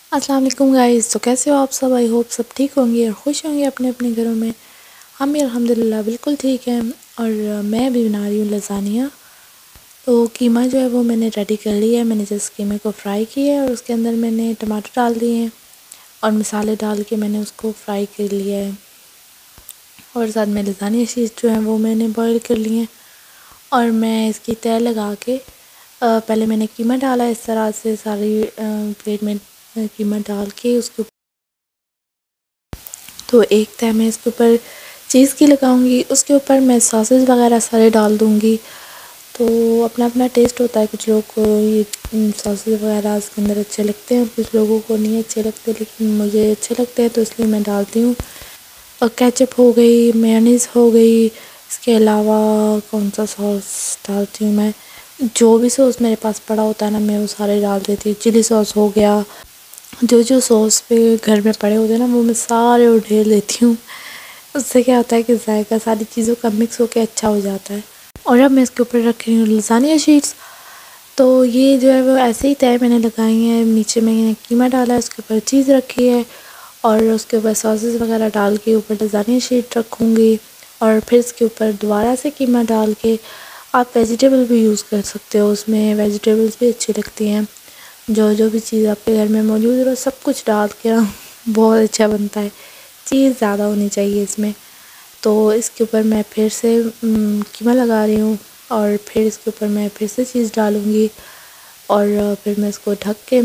अस्सलाम वालेकुम गाइस। तो कैसे हो आप सब? आई होप सब ठीक होंगे और खुश होंगे अपने अपने घरों में। हम भी अल्हम्दुलिल्लाह बिल्कुल ठीक हैं। और मैं भी बना रही हूँ लसानिया। तो कीमा जो है वो मैंने रेडी कर लिया है। मैंने जस्ट कीमे को फ्राई किया है और उसके अंदर मैंने टमाटर डाल दिए हैं और मसाले डाल के मैंने उसको फ्राई कर लिया है। और साथ में लसानिया शीट जो है वो मैंने बॉईल कर लिए हैं। और मैं इसकी तय लगा के पहले मैंने कीमा डाला इस तरह से सारी प्लेट में कीमा डाल के उसके तो एक तय मैं इसके ऊपर चीज़ की लगाऊंगी। उसके ऊपर मैं सॉसेस वगैरह सारे डाल दूंगी। तो अपना अपना टेस्ट होता है, कुछ लोग को ये सॉसेस वगैरह इसके अंदर अच्छे लगते हैं, कुछ लोगों को नहीं अच्छे लगते, लेकिन मुझे अच्छे लगते हैं तो इसलिए मैं डालती हूँ। और केचप हो गई, मेयोनीज़ हो गई, इसके अलावा कौन सा सॉस डालती हूँ मैं, जो भी सॉस मेरे पास पड़ा होता है ना मैं वो सारे डाल देती हूँ। चिली सॉस हो गया, जो जो सॉस पे घर में पड़े होते हैं ना वो मैं सारे उधेड़ लेती हूँ। उससे क्या होता है कि जायका सारी चीज़ों का मिक्स होकर अच्छा हो जाता है। और अब मैं इसके ऊपर रख रही हूँ लसानिया शीट्स। तो ये जो है वो ऐसे ही तय मैंने लगाई है। नीचे मैंने कीमा डाला है, उसके ऊपर चीज़ रखी है और उसके ऊपर सॉसेस वगैरह डाल के ऊपर लसानिया शीट रखूँगी। और फिर इसके ऊपर दोबारा से कीमा डाल के आप वेजिटेबल भी यूज़ कर सकते हो, उसमें वेजिटेबल्स भी अच्छी लगती हैं। जो जो भी चीज़ आपके घर में मौजूद है सब कुछ डाल के ना बहुत अच्छा बनता है। चीज़ ज़्यादा होनी चाहिए इसमें। तो इसके ऊपर मैं फिर से कीमा लगा रही हूँ और फिर इसके ऊपर मैं फिर से चीज़ डालूँगी और फिर मैं इसको ढक के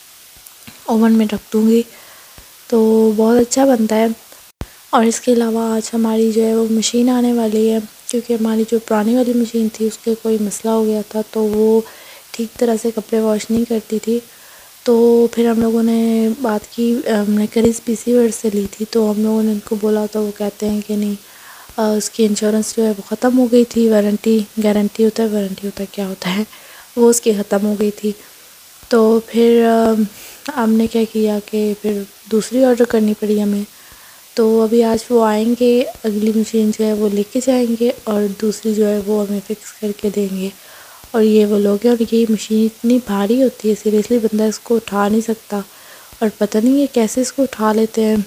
ओवन में रख दूँगी। तो बहुत अच्छा बनता है। और इसके अलावा आज हमारी जो है वो मशीन आने वाली है, क्योंकि हमारी जो पुरानी वाली मशीन थी उसके कोई मसला हो गया था, तो वो ठीक तरह से कपड़े वॉश नहीं करती थी। तो फिर हम लोगों ने बात की, हमने करीज पीसी वर्ड से ली थी, तो हम लोगों ने उनको बोला तो वो कहते हैं कि नहीं, उसकी इंश्योरेंस जो है वो ख़त्म हो गई थी। वारंटी गारंटी होता है, वारंटी होता है, क्या होता है, वो उसकी ख़त्म हो गई थी। तो फिर हमने क्या किया कि फिर दूसरी ऑर्डर करनी पड़ी हमें। तो अभी आज वो आएंगे, अगली मशीन जो है वो लेके जाएंगे और दूसरी जो है वो हमें फ़िक्स करके देंगे। और ये वो लोग हैं और ये मशीन इतनी भारी होती है, सीरियसली बंदा इसको उठा नहीं सकता और पता नहीं ये कैसे इसको उठा लेते हैं।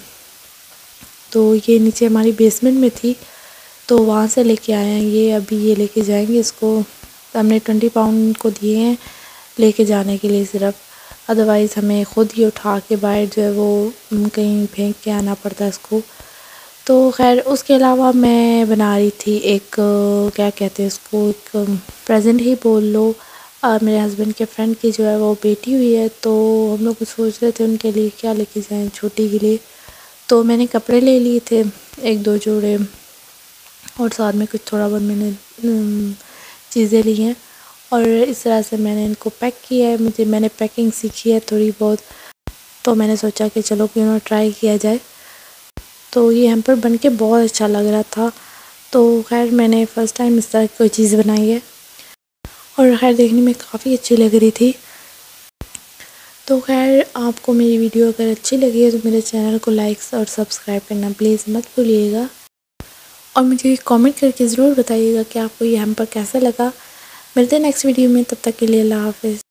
तो ये नीचे हमारी बेसमेंट में थी तो वहाँ से लेके आए हैं ये, अभी ये लेके जाएंगे इसको। हमने 20 पाउंड को दिए हैं लेके जाने के लिए सिर्फ, अदरवाइज़ हमें ख़ुद ही उठा के बाहर जो है वो कहीं फेंक के आना पड़ता है इसको। तो खैर उसके अलावा मैं बना रही थी एक क्या कहते हैं उसको, एक प्रेजेंट ही बोल लो। मेरे हस्बैंड के फ्रेंड की जो है वो बेटी हुई है, तो हम लोग सोच रहे थे उनके लिए क्या लेके जाएं छोटी के लिए। तो मैंने कपड़े ले लिए थे एक दो जोड़े और साथ में कुछ थोड़ा बहुत मैंने चीज़ें ली हैं और इस तरह से मैंने इनको पैक किया है। मैंने पैकिंग सीखी है थोड़ी बहुत, तो मैंने सोचा कि चलो क्यों ना ट्राई किया जाए। तो ये हैम्पर बन के बहुत अच्छा लग रहा था। तो खैर मैंने फ़र्स्ट टाइम इस तरह की कोई चीज़ बनाई है और खैर देखने में काफ़ी अच्छी लग रही थी। तो खैर आपको मेरी वीडियो अगर अच्छी लगी है तो मेरे चैनल को लाइक और सब्सक्राइब करना प्लीज़ मत भूलिएगा। और मुझे कमेंट करके ज़रूर बताइएगा कि आपको ये हैम्पर कैसा लगा। मिलते हैं नेक्स्ट वीडियो में, तब तक के लिए अल्लाह हाफ़िज़।